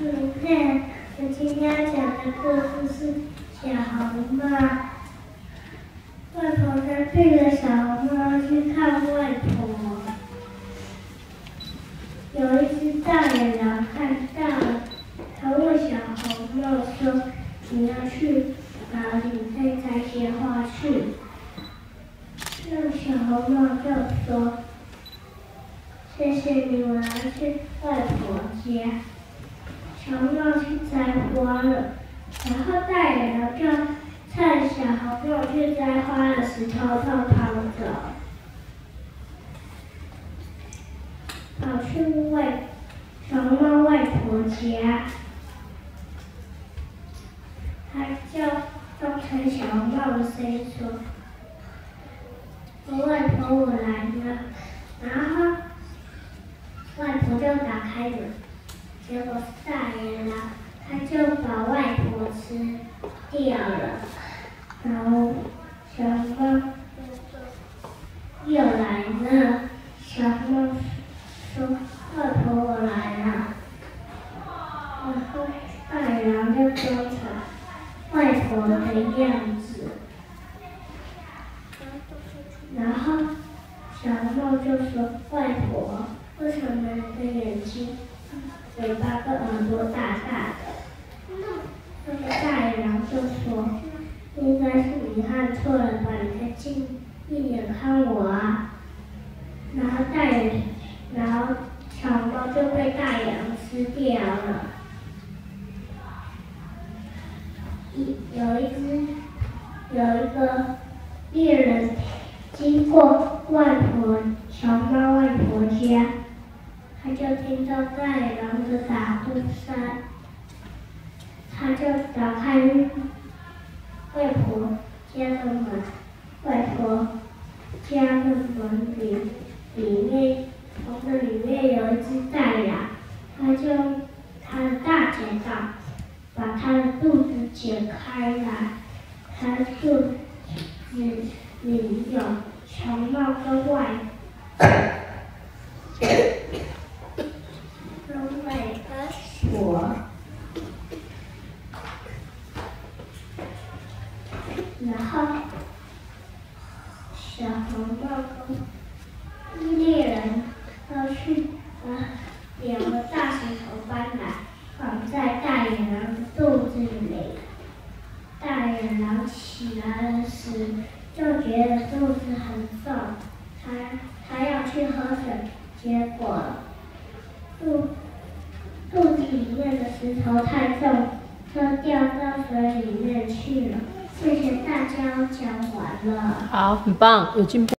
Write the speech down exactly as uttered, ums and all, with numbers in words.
嗯，那我今天要讲的故事是小红帽。外婆她背着小红帽去看外婆。有一只大野狼看到了，他问小红帽说：“你要去哪里？可以采些花去。”那小红帽就说：“谢谢你，我要去外婆家。”小红帽去摘花了，然后大野狼就趁小红帽去摘花的时偷偷跑走，跑去外小红帽外婆家。他就装成小红帽的声音说：“我外婆，我来了。”然后外婆就打开门。结果是大野狼，他就把外婆吃掉了。然后小红帽又来了，小红帽说：“外婆，我来了。”然后大野狼就装成外婆的样子。然后小红帽就说：“外婆，为什么你的眼睛、嘴巴跟耳朵大大的？”那个大野狼就说：“应该是你看错了吧，你可以近一眼看我啊。”然后大野，然后小红帽就被大野狼吃掉了。一有一只有一个猎人经过外婆小红帽外婆家。他就听到大野狼的打呼声，他就打开外婆家的门，外婆家的门里里面棚子里面有一只大羊，他就用他的大剪刀把他的肚子剪开来，他的肚子里有小红帽跟外我，然后小红帽跟猎人都去把两个大石头搬来，放在大野狼的肚子里。大野狼起来的时就觉得肚子很重，他他要去喝水，结果肚肚子里面的石头太重，就掉到水里面去了。谢谢大家，讲完了。 好，很棒，有进步。